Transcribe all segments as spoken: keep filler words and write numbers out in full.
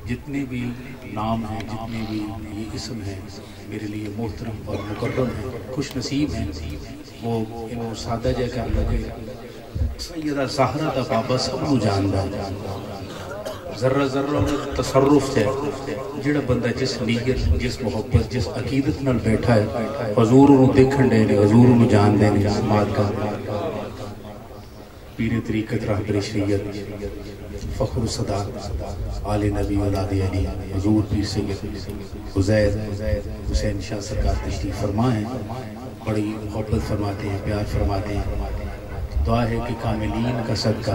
جتنے بھی نام ہیں، جتنے بھی یہ اسم ہیں میرے لیے محترم اور مکرم ہیں، خوش نصیب ہیں، وہ وہ سادہ جے کر لگے سیدہ زہرا دا بابا سب نو جاندا ہے، ذرہ ذرہ تصرف ہے، جڑا بندہ جس نیت، جس محبت، جس عقیدت نال بیٹھا ہے، حضور انہوں دیکھن دے نے، حضور انہوں جان دے نے، سماعت کا پیر طریقت رہبر شریعت فخر صداق آل نبی اولاد علی حضور پیر سید حزیر حسین شاہ سرکار تشریف فرما ہیں، بڑی محبت فرماتے ہیں، پیار فرماتے ہیں، دعا ہے کہ کاملین کا صدقہ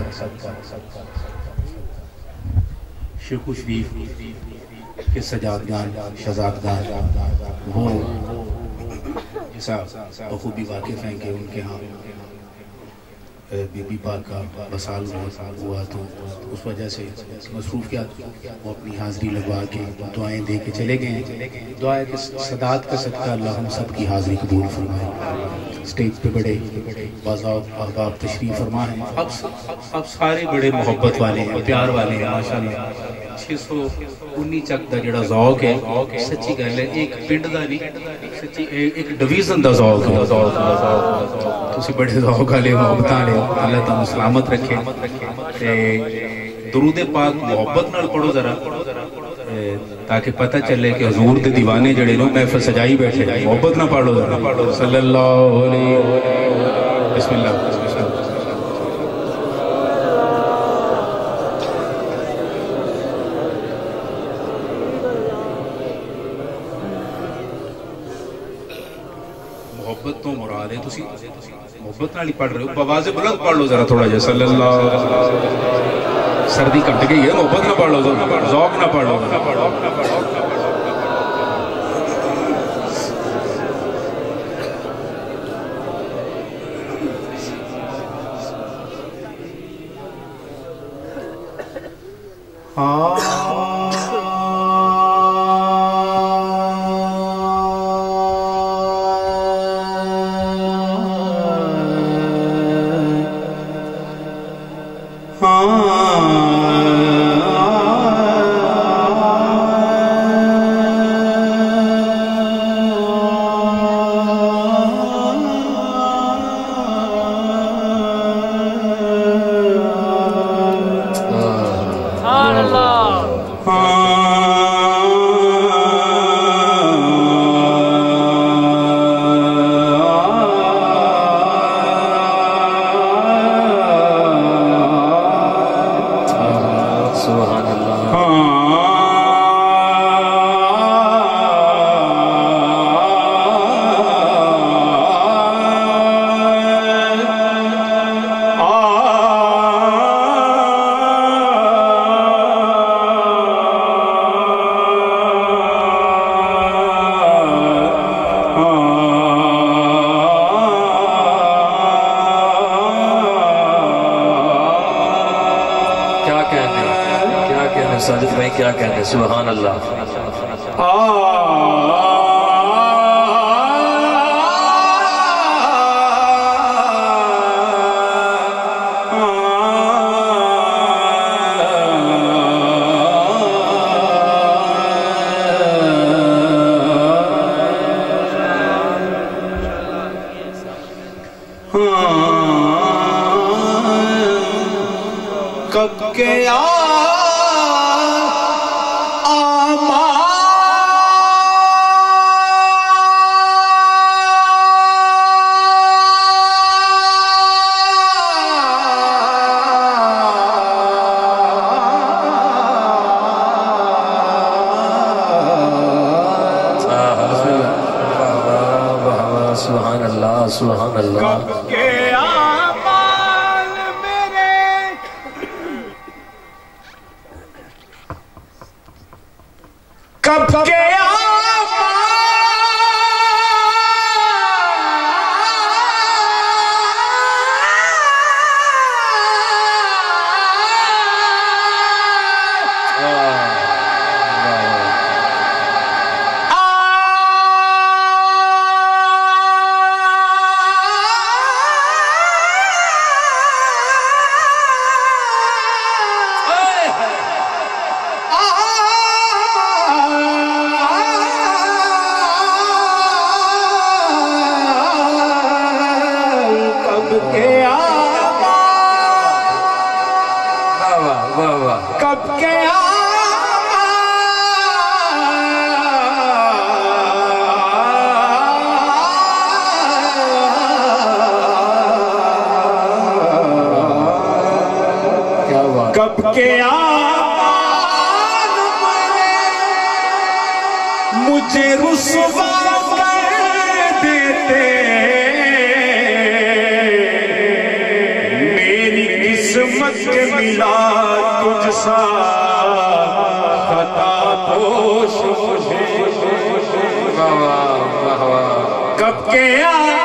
شیخ شریف کے سجادگان شہزادگان وہ جیسا بخوبی واقف ہیں کہ ان کے ہاں بی بی پاک کا وصال ہوا تو اس وجہ سے مصروفیات وہ اپنی حاضری لگوا کے دعائیں دے کے چلے گئے ہیں۔ دعا ہے کہ صداعت کا صدقہ اللہ ہم سب کی حاضری قبول فرمائے۔ اسٹیج پہ بڑے باضابط احباب تشریف فرما ہیں، اب اب سارے بڑے محبت والے ہیں، پیار والے ہیں، ماشاءاللہ چھ سو انی چک دا جڑا ذوق ہے، سچی گل ہے، ایک پنڈ دا نہیں، سچی ایک ڈویژن دا ذوق ہے، تسی بڑے ذوق والے محبتاں لے، اللہ تعالیٰ سلامت رکھے۔ درود پاک محبت نال پڑھو ذرا تاکہ پتہ چلے کہ حضور دے دیوانے جڑے نو محفل سجائی بیٹھے، محبت نہ پڑھو ذرا، صلی اللہ علیہ بسم اللہ بسم اللہ۔ محبت تو مراد ہے، تسی محبت نال ہی پڑھ رہے ہو، بواز بلند پڑھ لو ذرا تھوڑا جا، صلی اللہ سردی کٹ گئی ہے، محبت نہ پڑھ لو ذرا، ذوق نہ پڑھ لو ذرا۔ ساجد بھائی کیا کہتے ہیں؟ سبحان اللہ۔ کب کے آ سبحان اللہ سبحان اللہ۔ کب کے اعمال میرے کب کے واہ واہ واہ واہ کب کے کب کے آمان مجھے رسوا کر دیتے میری قسمت کے ملا تجھ سا خطا پوش مجھے کب کے آمان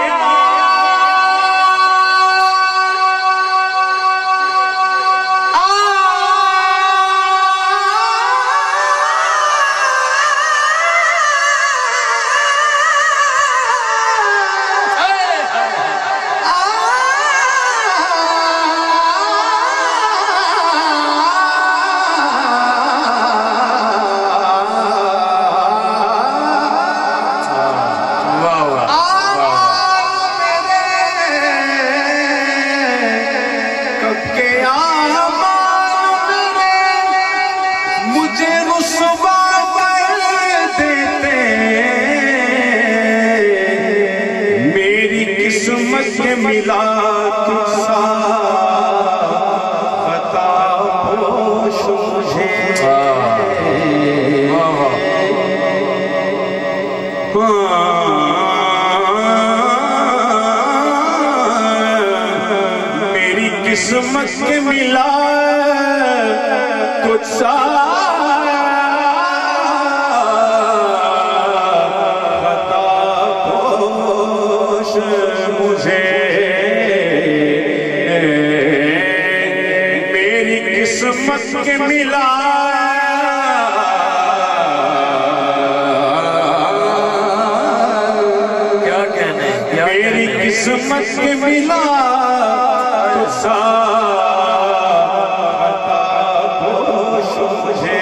ملا تجھ سا خطا پوش مجھے میری قسمت کے ملا تجھ سا خطا پوش مجھے قسمت کے ملا کیا کہنے میری قسمت کے ملا تو سا خطا پوش مجھے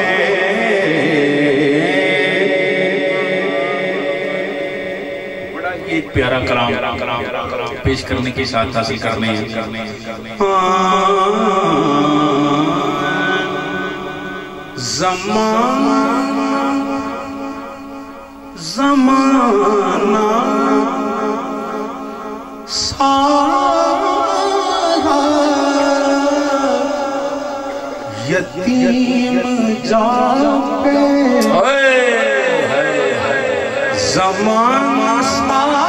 بڑا یہ پیارا کلام پیش کرنے کے ساتھ حاصل کرنے ہیں زمانہ زمانہ سارا یتیم جاپے زمانہ سارا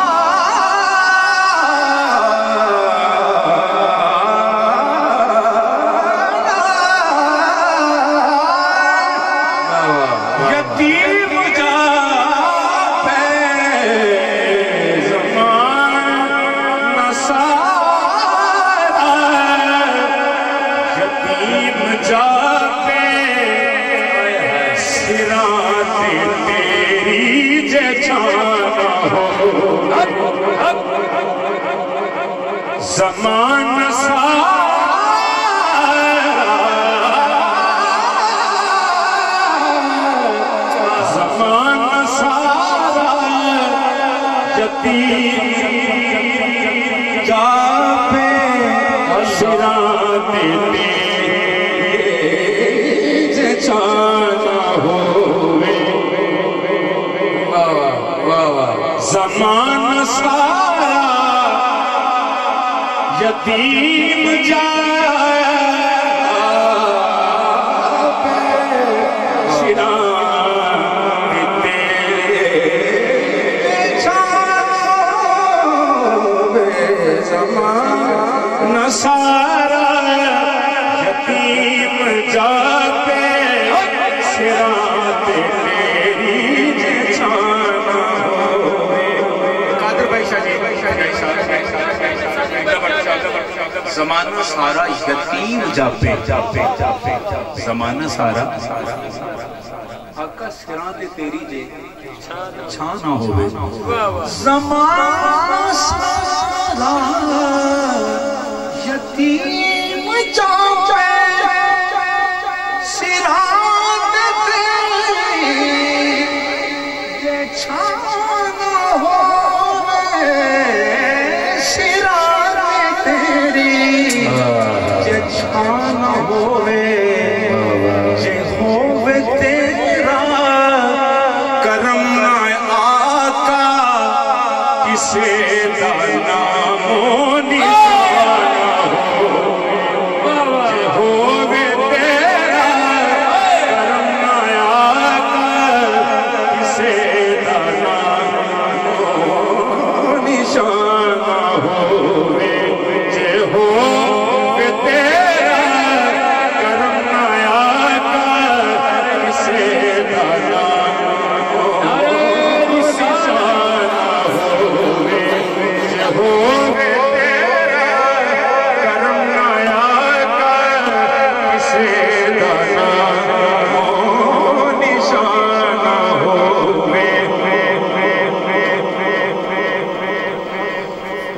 زمانہ سارا زمانہ سارا یتیم جا پہ شرات تیج چانا ہوئے زمانہ سارا یتیم جائے شرات تیج چانا زمانہ سارا یتیم جاتے شرات تیج چانا ہوئے قادر بھائی شاہ جی زمانہ سارا یتیم جاپے زمانہ سارا آقا سرات تیری جے چھانا ہوئے زمانہ سارا یتیم جاپے سرات تیری جے چھانا ہوئے سرات تیری جے چھانا ہوئے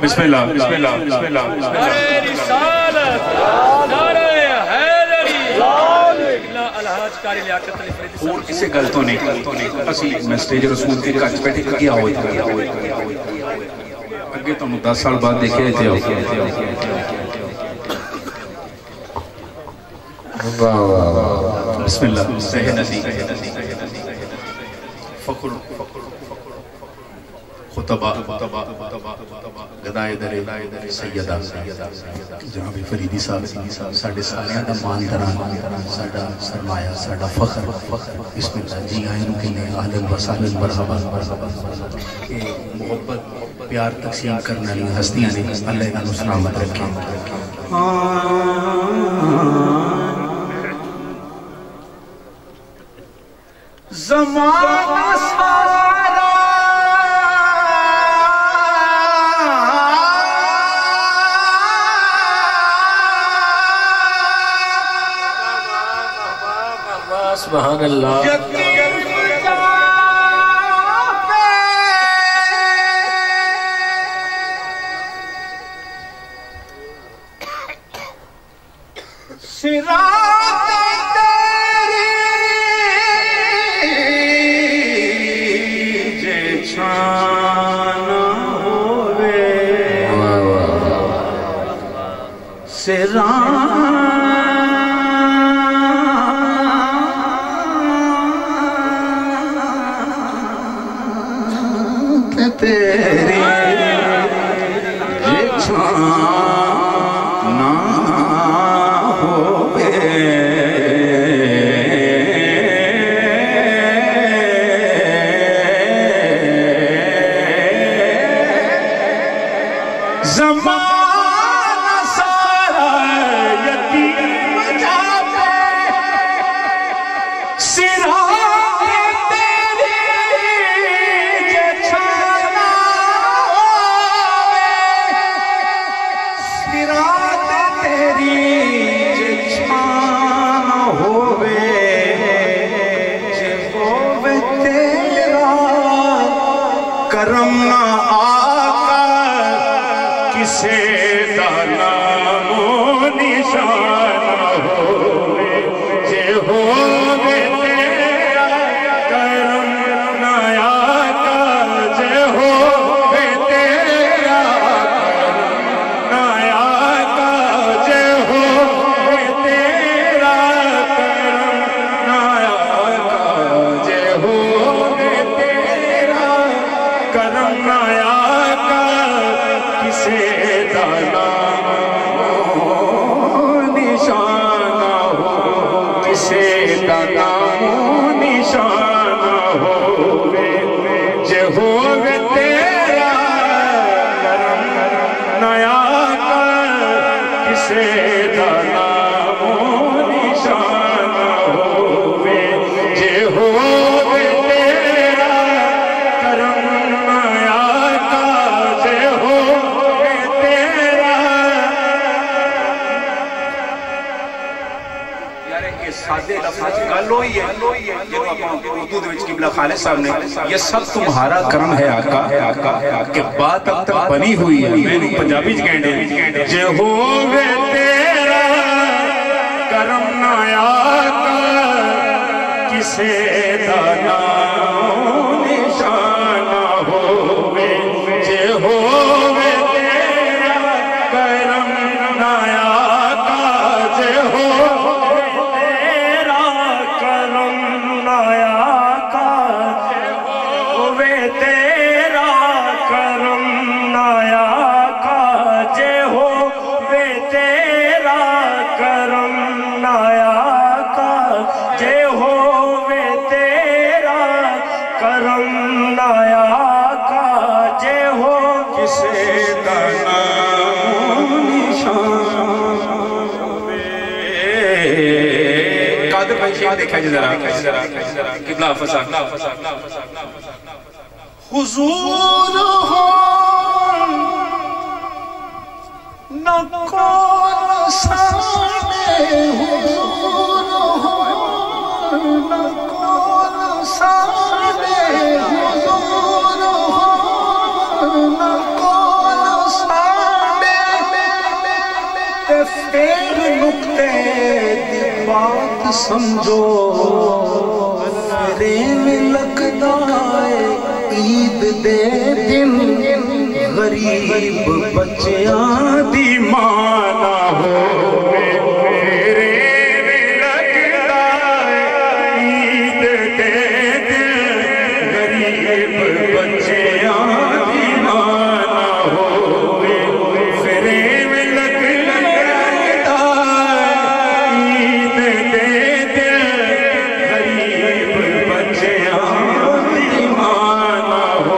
بسم اللہ بسم اللہ بسم اللہ نعرہ رسالت نعرہ حیدری الحاج کاری لیاقت علی فریدی اور کسے گلتوں نہیں اسی میں سٹیج رسول کے کچھ بیٹھے کیا ہوئی تھا اگے تو دس سال بعد دیکھے تھے بسم اللہ سہی نسی فخر خطبہ گدائے در سیدہ جناب فریدی صاحب ساڑھے سالیاں دا ماندران ساڑھا سرمایہ ساڑھا فخر بسم اللہ جی آئین کے لئے آلن و سالن مرحبا کہ محبت پیار تقسیم کرنا لئے ہستیاں نے اللہ انہوں سلامت رکھیں زمانہ سارا سبحان اللہ سرات تیری جے چھان ہوئے سرات تیری جے چھان ہوئے زمانہ سارا یتیم جاتے سرات تیری جے چھانا ہوئے سرات تیری جے چھانا ہوئے جے ہوئے تیرا کرم نہ آقا کسے نام و نشان ہوئے جے ہوئے تیرا کرم نہ آقا جے ہوئے تیرا کرم نہ آقا جے ہوئے تیرا کرم نہ آقا جے ہوئے تیرا کرم نہ آقا کسے نام و نشان ہو کسے نام و نشان ہوئے جے ہوئے تیرا کرم نہ آقا کسے نام و نشان ہوئے جے ہوئے تیرا کرم نہ آقا جے ہوئے تیرا یار یہ سادے لفظ گل ہوئی ہے جنہوں اپنا اردو دے وچ قبلہ خالد صاحب نے یہ سب تمہارا کرم ہے آقا کہ بات اب تک بنی ہوئی ہے میں نے پنجابی کہنے جے ہوئے تیرا کرم نہ آقا کسے نام و نشان ہوئے جے ہوئے تیرا کرم نہ آقا جے ہوئے تیرا کرم نہ آقا جے ہوئے تیرا کرم نہ آقا جے ہوئے تیرا کرم نہ آقا جے ہوئے تیرا کرم نہ آقا جے ہو کسے نام و نشان ہوئے قادر بھائی شیخ دیکھا جی ذرا قبلہ حافظ حضور ہو نہ کون سامنے حضور ہو نہ کون سامنے حضور ہو نہ کون سامنے تے دی بات سمجھو فریم لگدا ہے عید دے دن غریب بچیاں دی مانا ہو فریم لگدا ہے عید دے دن غریب بچیاں دی مانا ہو فریم لگدا عید دے دن غریب بچیاں دی مانا ہو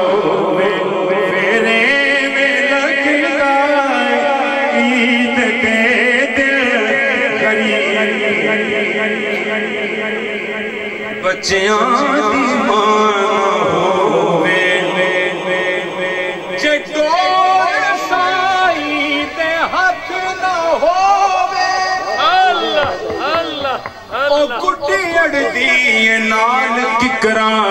بچیاں دی مانا ہووے جے ڈور سائی تے ہاتھ نہ ہووے اللہ اللہ او گڈی اڑدی نال ککراں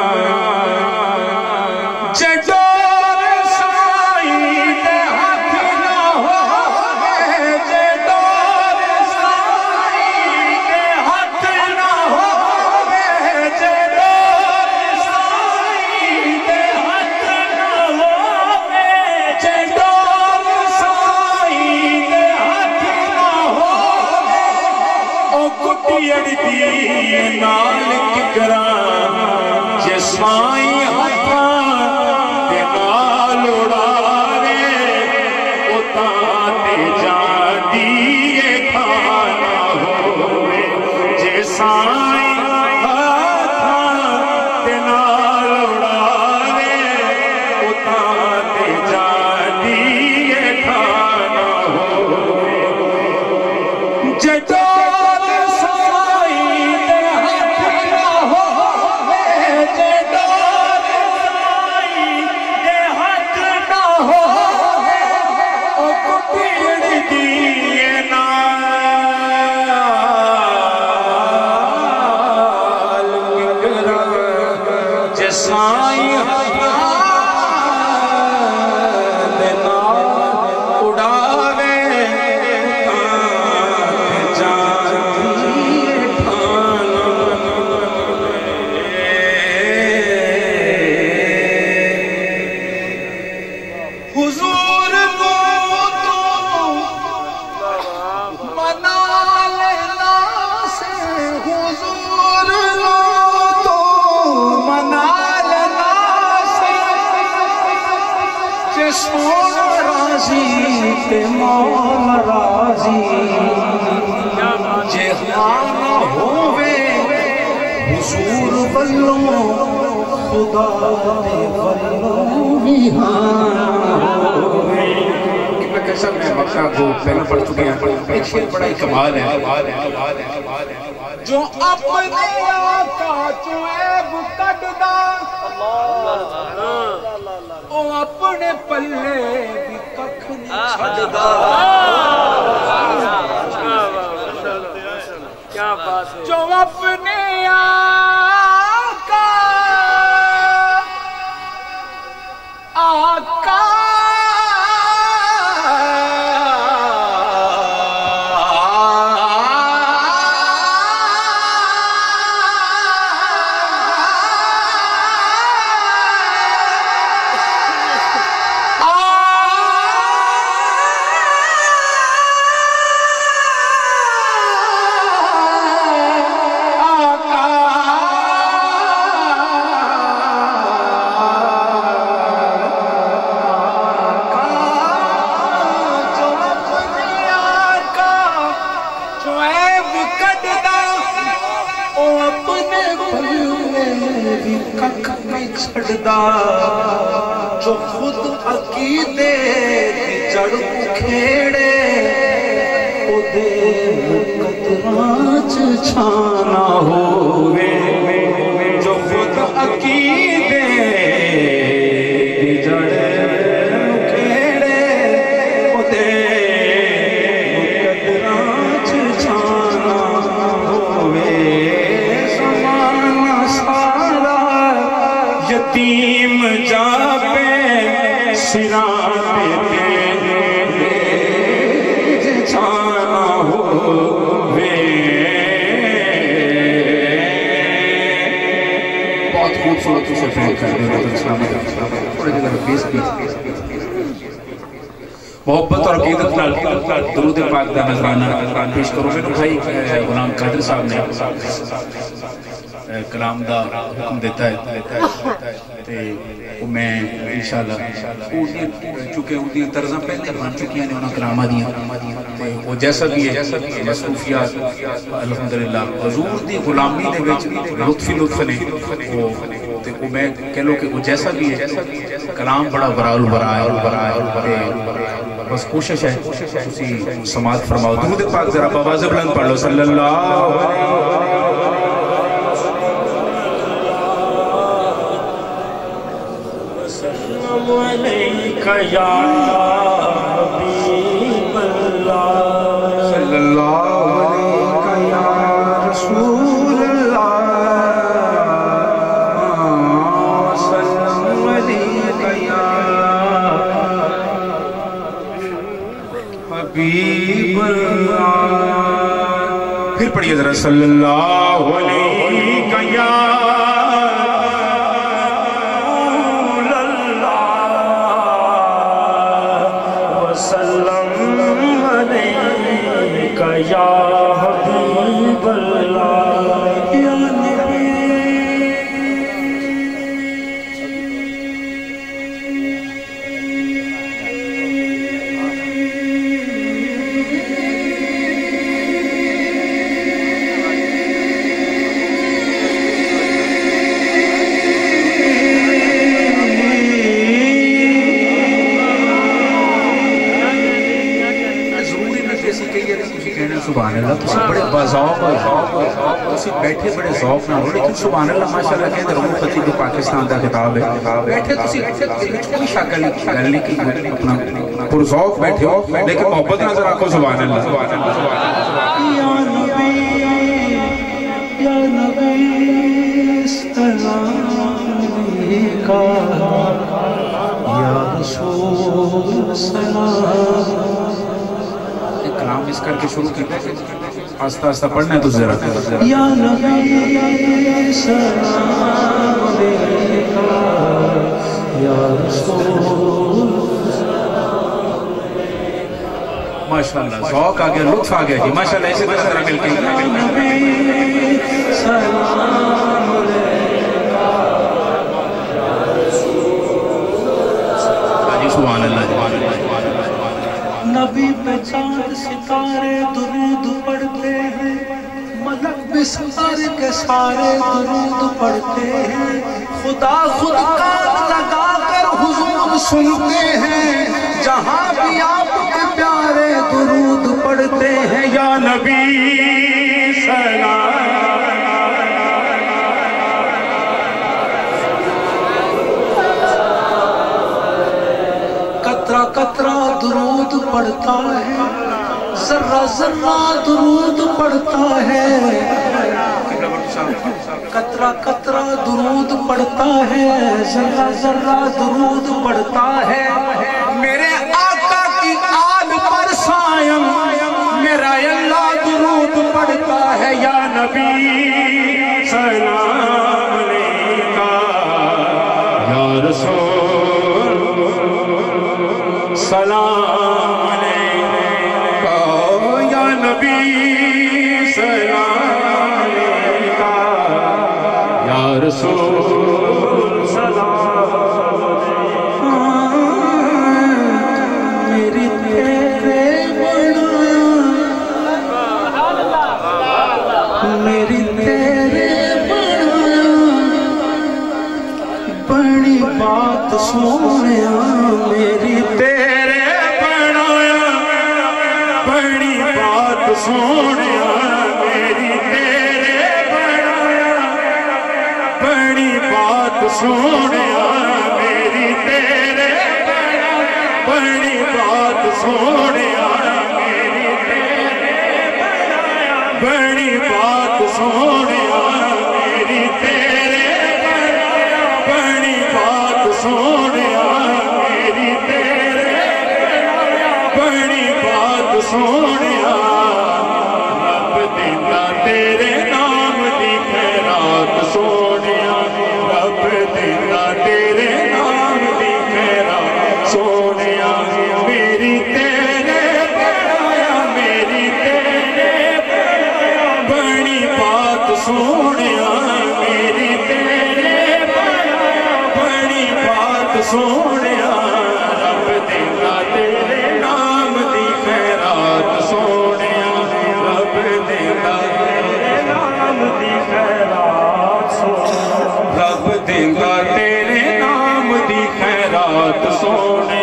جے ڈور سائی تے ہاتھ نہ ہووے جے ڈور سائی تے ہاتھ نہ ہووے جے ڈور سائی تے ہاتھ نہ ہووے جے ڈور سائی تے ہاتھ نہ ہووے او گڈی اڑدی نال ککراں جے سائی ہتھاں تے نال اڑاوے او تاں تے جاندی اے کھانا ہووے جے سائی ہتھاں تے نال اڑاوے او تاں تے جاندی اے کھانا ہووے جے ڈور سائی تے ہاتھ نہ ہووے جے ڈور سائی تے ہاتھ نہ ہووے او گڈی اڑدی نال ککراں جے سائی ہتھاں تے نال اڑاوے تاں جاندی اے کھانا حضور نو تو منا لینا سے حضور نو تو منا لینا سے جے سونا راضی تے مولا راضی جے ہاں نہ ہووے حضور بلوں خدا دے بلوں بھی ہاں ہووے کیونکہ قسم ہے مکہ کو پہلے پڑھ چکے ہیں ایک شیر بڑا ہی کمال ہے جو اپنے آقا چو عیب کڈدا او اپنے پلے بھی ککھ نہیں چھڈدا کیا بات ہے جو اپنے آقا آقا جو خود عقیدے دی جڑ کھیڑے او دے مقدراں چ چھانا ہووے جو خود عقیدے دی جڑ کھیڑے او دے مقدراں چ چھانا ہووے زمانہ سارا یتیم جا پہ سراں پہ چھانا ہو خوبصورت اسے فینک کر دے تو اسلام تھوڑے جگہ بیس بیس محبت اور عقیدت نال درود پاک دا نذرانہ پیش کرو. میرے بھائی غلام قادر صاحب نے کلام دا حکم دیتا ہے تے میں انشاءاللہ چونکہ ان دی طرزاں پہلے بن چکی ہیں انہاں کلاماں دیاں وہ جیسا بھی ہے مصروفیات الحمدللہ حضور دی غلامی دے وچ لطف لطف نے وہ تے او میں کہہ لو کہ وہ جیسا بھی ہے کلام بڑا برال برائے بس کوشش ہے تسی سماعت فرماؤ. درود پاک ذرا بآواز بلند پڑھ لو. صلی اللہ علیکہ یا حبیب اللہ صلی اللہ علیکہ یا رسول اللہ صلی اللہ علیکہ یا حبیب اللہ. پھر پڑھئے ذرا. صلی اللہ علیکہ یا یا حبیب اللہ یا نبی. سبحان اللہ تسی بڑے بازوق تسی بیٹھے بڑے ذوق نہ ہو لیکن سبحان اللہ ماشاءاللہ کہندے رہو خطیب پاکستان دا خطاب ہے بیٹھے تسی کوئی شکل گل نہیں کی اپنا پر ذوق بیٹھے ہو لیکن محبت نظر آکو. سبحان اللہ یا نبی یا نبی سلام علیکہ یا رسول سلام. کلام اس کر کے شروع کرتے ہیں آستہ آستہ پڑھنا ہے تو ذرا. یا نبی سلام علیکہ یا رسول. ماشاءاللہ ذوق آگیا لطف آگیا جی ماشاءاللہ. ایسے طرح مل کے یا نبی سلام علیکہ یا رسول. سبحان اللہ. نبی پہ چاند ستارے درود پڑھتے ہیں ملک بھی سارے کے سارے درود پڑھتے ہیں خدا خود کان لگا کر حضور سنتے ہیں جہاں بھی آپ کے پیارے درود پڑھتے ہیں. یا نبی سلام قطرہ قطرہ درود پڑھتا ہے ذرہ ذرہ درود پڑھتا ہے قطرہ قطرہ درود پڑھتا ہے ذرہ ذرہ درود پڑھتا ہے. میرے آقا کی آل پر سائم میرا اللہ درود پڑھتا ہے. یا نبی سلام علیکہ یا رسول سلام علیکہ یا نبی سلام علیکہ یا رسول سلام علیکہ. میری تیرے بڑا میری تیرے بڑا بڑی بات سویا میری تیرے بڑایا بڑی بات سویا میری تیرے بڑایا بڑی بات سویا میری تیرے بڑی بات سویا میری تیرے بڑی بات سویا میری تیرے بڑی بات سویا میری تیرے بڑی بات سویا. رب دینا تیرے نام دی خیرات سویا رب سونے میری تیرے بنایا بڑی بات سونے رب دینا تیرے نام دی خیرات سونے رب دینا تیرے نام دی خیرات سونے رب دینا تیرے نام دی خیرات سونے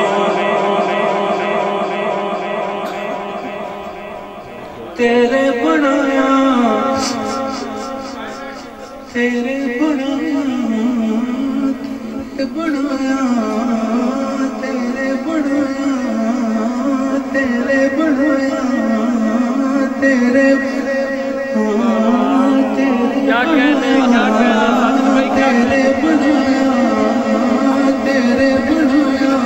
تیرے بنایا تیرے بنایا تیرے بنایا تیرے بنایا تیرے بنایا تیرے کیا کہنے کیا کہنے تیرے بنایا تیرے بنایا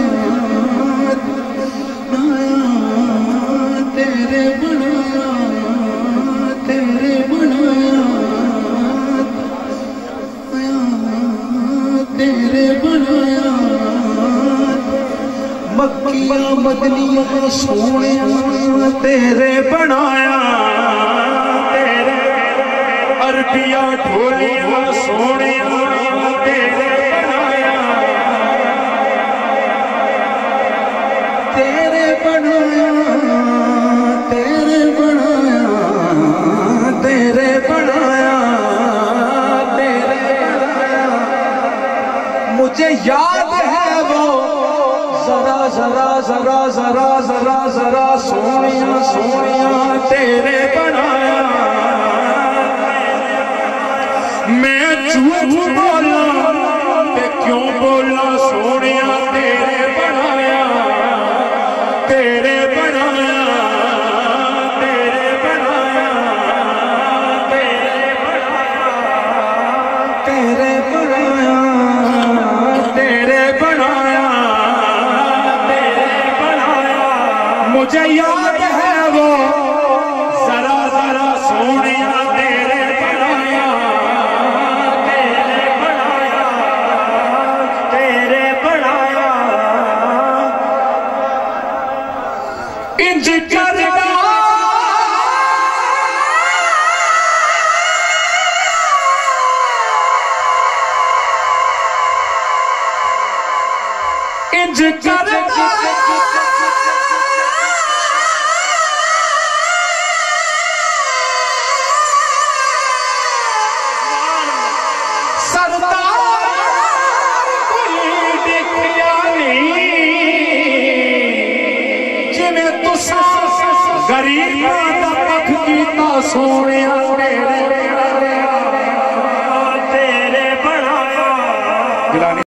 تیرے بنایا تیرے بنایا تیرے بنایا مکیہ مدنیہ سونے تیرے بنایا تیرے عربیہ ڈھولیاں سونے تیرے بنایا تیرے بنایا تیرے بنایا تیرے بنایا تیرے بنایا مجھے یاد ہے وہ ذرا ذرا ذرا ذرا ذرا ذرا سونیاں سونیاں تیرے بنایا میں جھوٹ بولا کہ کیوں بولا سونیاں تیرے بنایا تیرے بنایا تیرے بنایا تیرے بنایا تیرے بنایا تیرے بنایا تیرے بنایا مجھے یاد ہے وہ ذرا ذرا سونیاں تیرے بنایا تیرے بنایا تیرے بنایا انج کرنا انج کرنا سردار کوئی دیکھیا نہیں جنہیں تسا غریباں دا پکھ کیتا سونیا تیرے